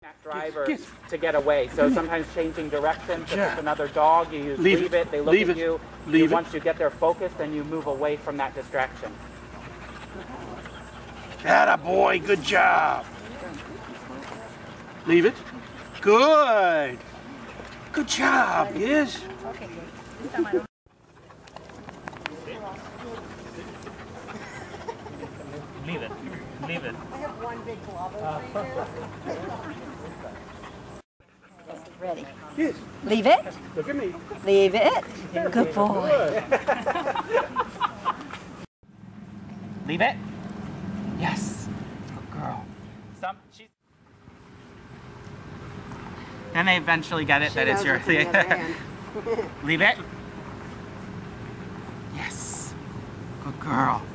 Drivers to get away. So sometimes changing direction. If it's another dog, you use leave it. They look at you. Once you get their focus, then you move away from that distraction. Atta boy, good job. Leave it. Good. Good job, yes. Okay, this time I don't. Leave it. Leave it. I have one big glove over Ready? Yes. Leave it. Look at me. Leave it. Good boy. Leave it. Yes. Good girl. Then they eventually get it that it's your. Leave it. Yes. Good girl.